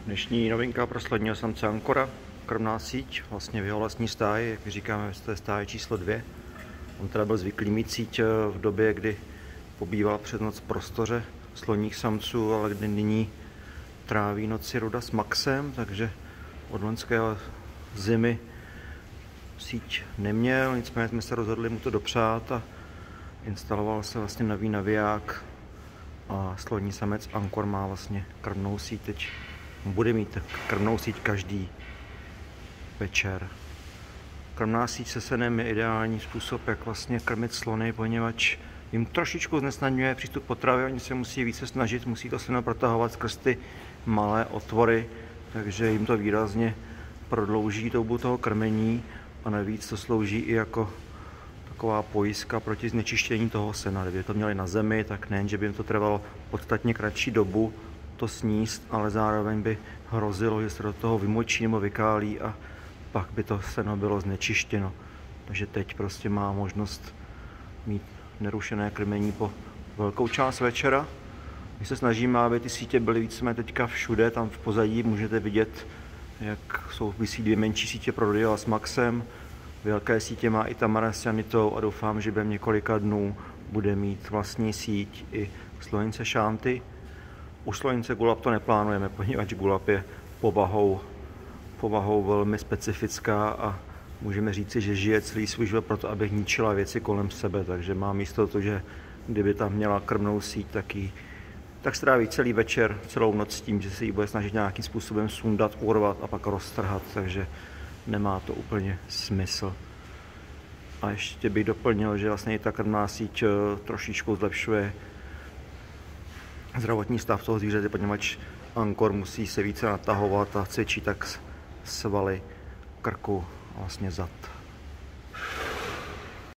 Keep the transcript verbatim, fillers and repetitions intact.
Dnešní novinka pro sledního samce ankora, krmná síť, vlastně v jeho vlastní stáji, jak říkáme, to je stáje číslo dvě. On teda byl zvyklý mít síť v době, kdy pobýval přes noc v prostoře sloních samců, ale kdy nyní tráví noci roda s Maxem, takže od loňského zimy síť neměl, nicméně jsme se rozhodli mu to dopřát a instaloval se vlastně nový naviják a sloní samec ankor má vlastně krmnou síť teď. Bude mít krmnou síť každý večer. Krmná síť se senem je ideální způsob, jak vlastně krmit slony, poněvadž jim trošičku znesnadňuje přístup potravy, oni se musí více snažit, musí to seno protahovat skrz ty malé otvory, takže jim to výrazně prodlouží dobu toho krmení a navíc to slouží i jako taková pojistka proti znečištění toho sena. Kdyby to měli na zemi, tak nejen, že by jim to trvalo podstatně kratší dobu to sníst, ale zároveň by hrozilo, že se do toho vymočí nebo vykálí a pak by to seno bylo znečištěno. Takže teď prostě má možnost mít nerušené krmení po velkou část večera. My se snažíme, aby ty sítě byly víceméně teďka všude, tam v pozadí můžete vidět, jak jsou visí dvě menší sítě pro Rodila s Maxem. Velké sítě má i Tamara s Janitou a doufám, že během několika dnů bude mít vlastní síť i slonice Šanty. U slonice Gulab to neplánujeme, poněvadž Gulab je povahou, povahou velmi specifická a můžeme říci, že žije celý svůj život proto, aby ničila věci kolem sebe, takže má místo to, že kdyby tam měla krmnou síť, tak, jí, tak stráví celý večer, celou noc s tím, že se jí bude snažit nějakým způsobem sundat, urvat a pak roztrhat, takže nemá to úplně smysl. A ještě bych doplnil, že vlastně i ta krmná síť trošičku zlepšuje zdravotní stav toho zvířete, poněvadž ankor musí se více natahovat a cvičí tak svaly krku a vlastně zad.